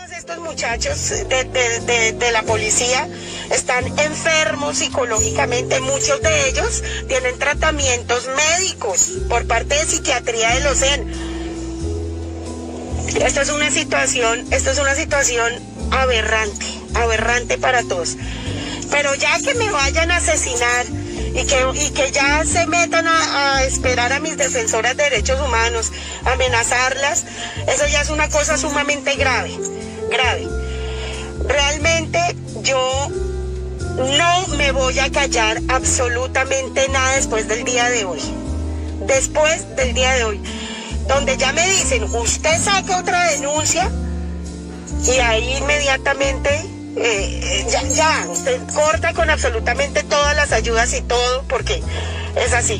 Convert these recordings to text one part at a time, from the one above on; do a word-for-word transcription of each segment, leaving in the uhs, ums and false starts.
Todos estos muchachos de, de, de, de la policía están enfermos psicológicamente, muchos de ellos tienen tratamientos médicos por parte de psiquiatría de los E N. Esto es una situación, esto es una situación aberrante, aberrante para todos. Pero ya que me vayan a asesinar y que, y que ya se metan a, a esperar a mis defensoras de derechos humanos, amenazarlas, eso ya es una cosa sumamente grave, grave. Realmente yo no me voy a callar absolutamente nada después del día de hoy. Después del día de hoy. Donde ya me dicen, usted saca otra denuncia y ahí inmediatamente eh, ya, ya, usted corta con absolutamente todas las ayudas y todo, porque es así.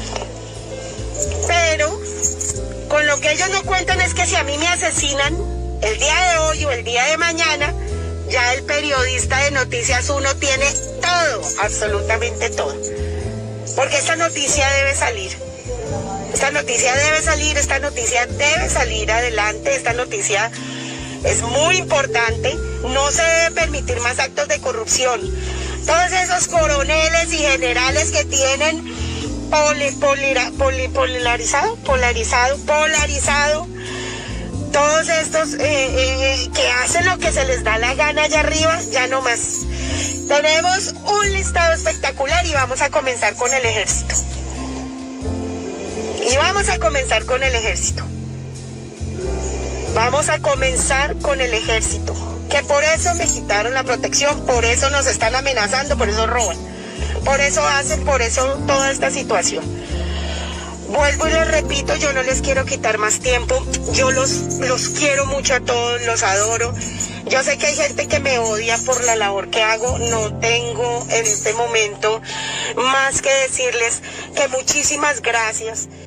Pero con lo que ellos no cuentan es que si a mí me asesinan el día de hoy o el día de mañana, ya el periodista de Noticias uno tiene todo, absolutamente todo. Porque esta noticia debe salir. Esta noticia debe salir, esta noticia debe salir adelante, esta noticia es muy importante, no se debe permitir más actos de corrupción. Todos esos coroneles y generales que tienen poli, polira, poli, polarizado, polarizado, polarizado, todos estos eh, eh, que hacen lo que se les da la gana allá arriba, ya no más. Tenemos un listado espectacular y vamos a comenzar con el ejército. Y vamos a comenzar con el ejército. Vamos a comenzar con el ejército. Que por eso me quitaron la protección, por eso nos están amenazando, por eso roban. Por eso hacen, por eso toda esta situación. Vuelvo y les repito, yo no les quiero quitar más tiempo. Yo los, los quiero mucho a todos, los adoro. Yo sé que hay gente que me odia por la labor que hago. No tengo en este momento más que decirles que muchísimas gracias.